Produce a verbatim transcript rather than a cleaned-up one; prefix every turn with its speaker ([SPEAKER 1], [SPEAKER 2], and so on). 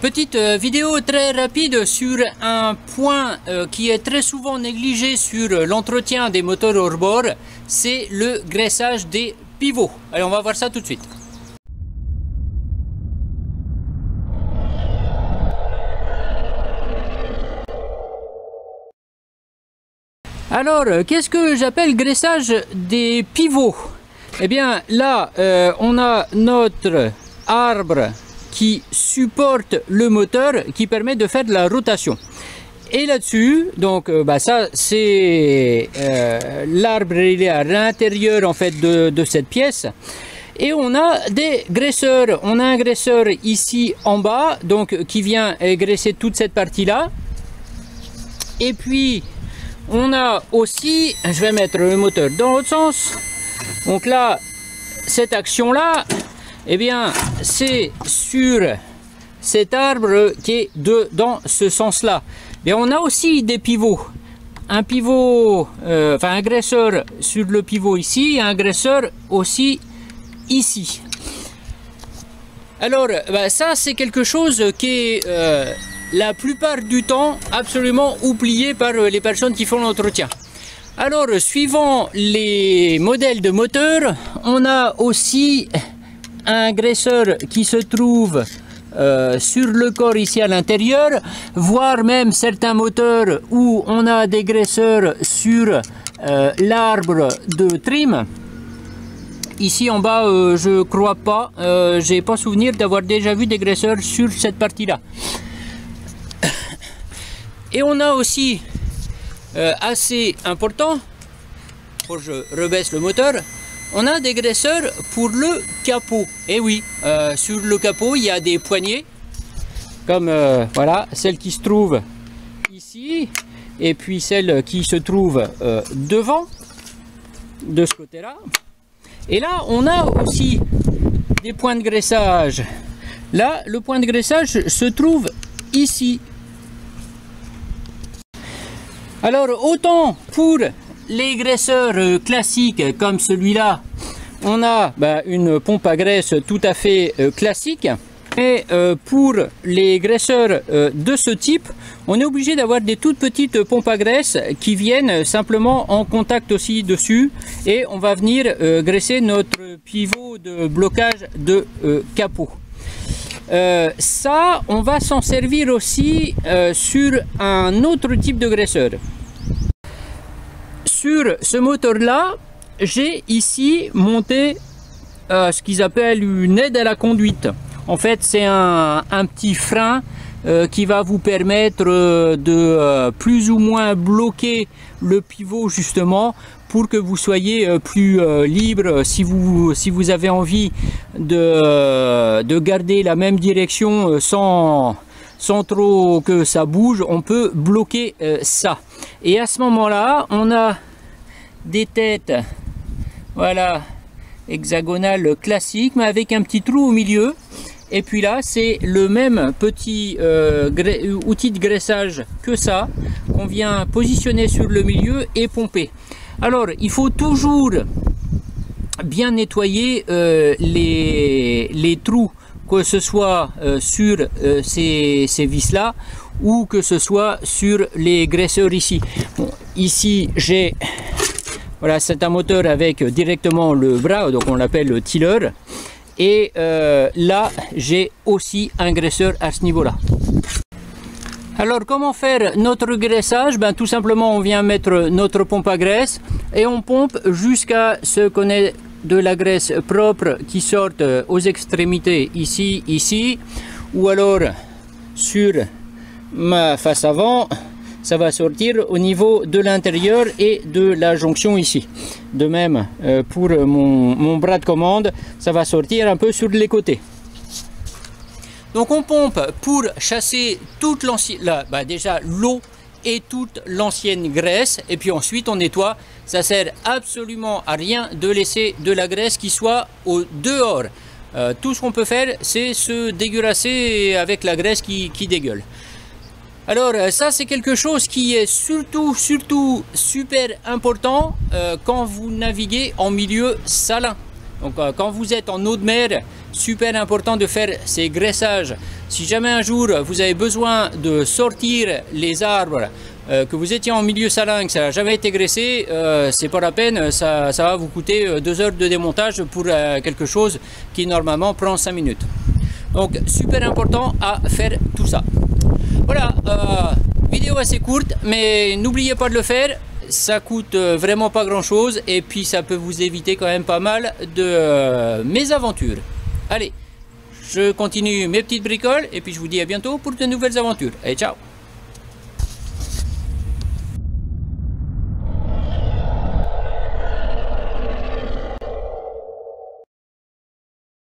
[SPEAKER 1] Petite euh, vidéo très rapide sur un point euh, qui est très souvent négligé sur euh, l'entretien des moteurs hors-bord, c'est le graissage des pivots. Allez, on va voir ça tout de suite. Alors, qu'est-ce que j'appelle graissage des pivots? Eh bien, là, euh, on a notre arbre qui supporte le moteur, qui permet de faire de la rotation. Et là-dessus, donc, euh, bah, ça, c'est euh, l'arbre, il est à l'intérieur en fait de, de cette pièce. Et on a des graisseurs. On a un graisseur ici en bas, donc qui vient graisser toute cette partie-là. Et puis on a aussi, je vais mettre le moteur dans l'autre sens. Donc là, cette action-là, eh bien, c'est sur cet arbre qui est de, dans ce sens-là. Et on a aussi des pivots. Un pivot, euh, enfin un graisseur sur le pivot ici, et un graisseur aussi ici. Alors, bah, ça, c'est quelque chose qui est euh, la plupart du temps absolument oublié par les personnes qui font l'entretien. Alors, suivant les modèles de moteur, on a aussi un graisseur qui se trouve euh, sur le corps ici à l'intérieur, voire même certains moteurs où on a des graisseurs sur euh, l'arbre de trim. Ici en bas, euh, je crois pas, euh, j'ai pas souvenir d'avoir déjà vu des graisseurs sur cette partie-là. Et on a aussi euh, assez important, pour je rebaisse le moteur, on a des graisseurs pour le capot. Et oui, euh, sur le capot, il y a des poignées, comme euh, voilà, celle qui se trouve ici, et puis celle qui se trouve euh, devant, de ce côté-là. Et là, on a aussi des points de graissage. Là, le point de graissage se trouve ici. Alors, autant pour les graisseurs classiques comme celui-là, on a bah, une pompe à graisse tout à fait euh, classique. Et euh, pour les graisseurs euh, de ce type, on est obligé d'avoir des toutes petites pompes à graisse qui viennent simplement en contact aussi dessus. Et on va venir euh, graisser notre pivot de blocage de euh, capot. Euh, ça, on va s'en servir aussi euh, sur un autre type de graisseur. Sur ce moteur-là, j'ai ici monté euh, ce qu'ils appellent une aide à la conduite. En fait, c'est un, un petit frein euh, qui va vous permettre euh, de euh, plus ou moins bloquer le pivot justement pour que vous soyez euh, plus euh, libre. Si vous, si vous avez envie de, euh, de garder la même direction euh, sans, sans trop que ça bouge, on peut bloquer euh, ça. Et à ce moment-là, on a des têtes, voilà, hexagonales classiques, mais avec un petit trou au milieu. Et puis là, c'est le même petit euh, outil de graissage que ça, qu'on vient positionner sur le milieu et pomper. Alors, il faut toujours bien nettoyer euh, les, les trous, que ce soit euh, sur euh, ces, ces vis-là, ou que ce soit sur les graisseurs ici. Bon, ici, j'ai... Voilà, c'est un moteur avec directement le bras, donc on l'appelle le tiller. Et euh, là, j'ai aussi un graisseur à ce niveau-là. Alors, comment faire notre graissage? Ben, tout simplement, on vient mettre notre pompe à graisse et on pompe jusqu'à ce qu'on ait de la graisse propre qui sorte aux extrémités, ici, ici, ou alors sur ma face avant. Ça va sortir au niveau de l'intérieur et de la jonction ici. De même euh, pour mon, mon bras de commande, ça va sortir un peu sur les côtés. Donc on pompe pour chasser toute l'ancienne, bah déjà l'eau et toute l'ancienne graisse. Et puis ensuite on nettoie. Ça sert absolument à rien de laisser de la graisse qui soit au dehors. Euh, tout ce qu'on peut faire, c'est se dégueulasser avec la graisse qui, qui dégueule. Alors ça, c'est quelque chose qui est surtout surtout super important euh, quand vous naviguez en milieu salin. Donc euh, quand vous êtes en eau de mer super important de faire ces graissages. Si jamais un jour vous avez besoin de sortir les arbres, euh, que vous étiez en milieu salin, que ça n'a jamais été graissé, euh, c'est pas la peine, ça, ça va vous coûter deux heures de démontage pour euh, quelque chose qui normalement prend cinq minutes. Donc super important à faire tout ça. Voilà, euh, vidéo assez courte, mais n'oubliez pas de le faire. Ça coûte vraiment pas grand chose et puis ça peut vous éviter quand même pas mal de euh, mésaventures. Allez, je continue mes petites bricoles et puis je vous dis à bientôt pour de nouvelles aventures. Allez, ciao!